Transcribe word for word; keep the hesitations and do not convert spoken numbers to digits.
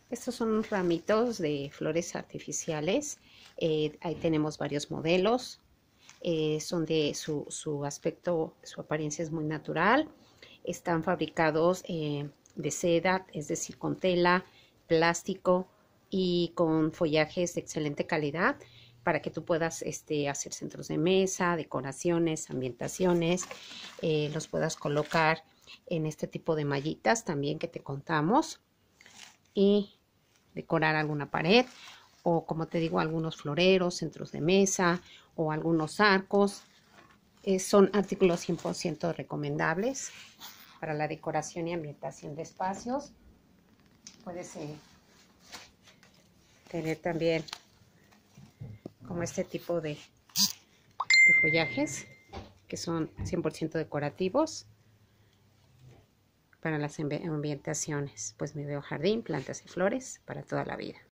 Estos son unos ramitos de flores artificiales. Eh, ahí tenemos varios modelos. Eh, son de su, su aspecto, su apariencia es muy natural. Están fabricados eh, de seda, es decir, con tela, plástico y con follajes de excelente calidad para que tú puedas este, hacer centros de mesa, decoraciones, ambientaciones, eh, los puedas colocar en este tipo de mallitas también que te contamos y decorar alguna pared o, como te digo, algunos floreros, centros de mesa o algunos arcos. Eh, son artículos cien por ciento recomendables para la decoración y ambientación de espacios. Puedes eh, tener también como este tipo de, de follajes que son cien por ciento decorativos para las ambientaciones. Pues mi veo jardín, plantas y flores para toda la vida.